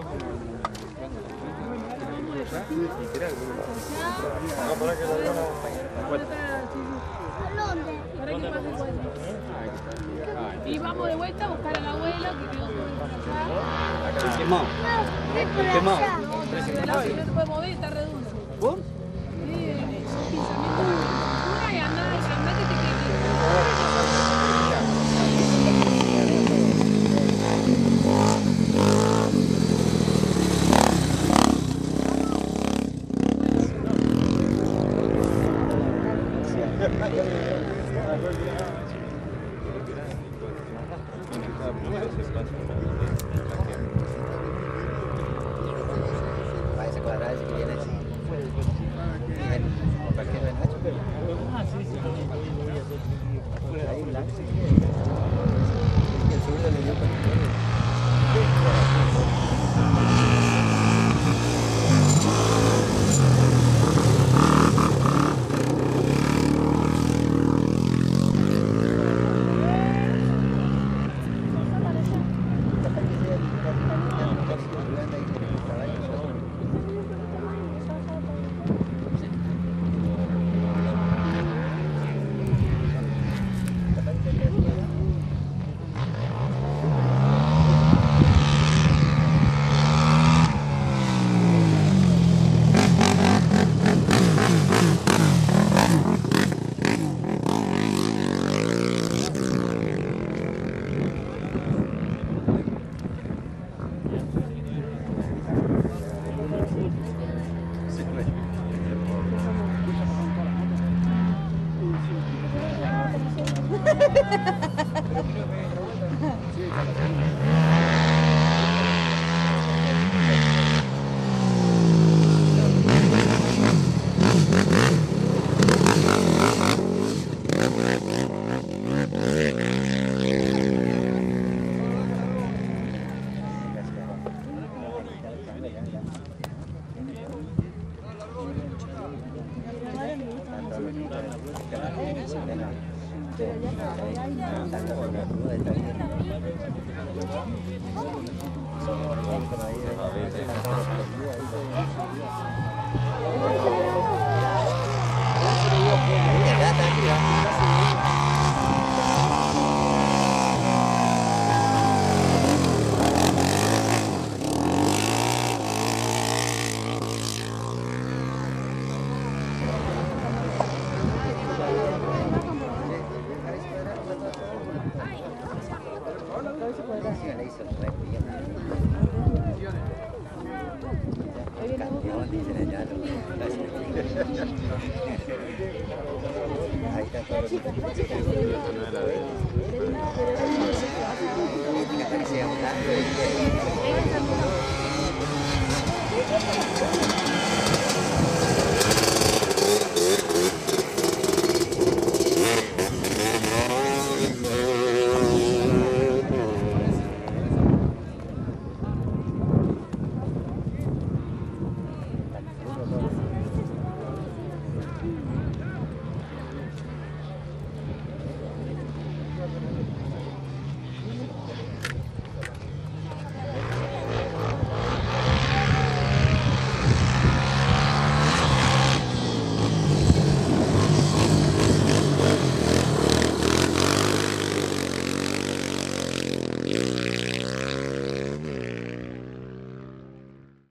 No, para que lo diga una Para que pase vuelta. Y vamos de vuelta a buscar al abuelo que quedó todo allá. Quemado. Quemado. No se puede mover, está redondo. ¿Vos? Sí, son pensamientos de cultura y andá que te quede. Va ese cuadrado ese que viene así. ¿Con cualquier renacho? Ahí blanco. El zurdo le dio Ahí está todo.